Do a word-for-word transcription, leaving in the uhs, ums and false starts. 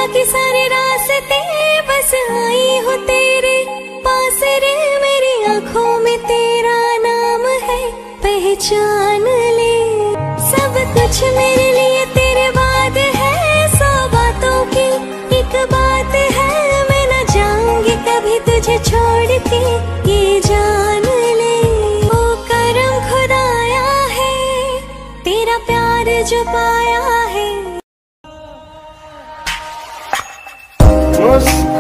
बाकी सारे रास्ते बस आई हो तेरे पास रे। मेरी आंखों में तेरा नाम है, पहचान ले। सब कुछ मेरे लिए तेरे बाद है, सौ बातों की एक बात है। मैं न जाऊंगी कभी तुझे छोड़ के, ये जान ले। वो करम खुदाया है, तेरा प्यार जो पाया है।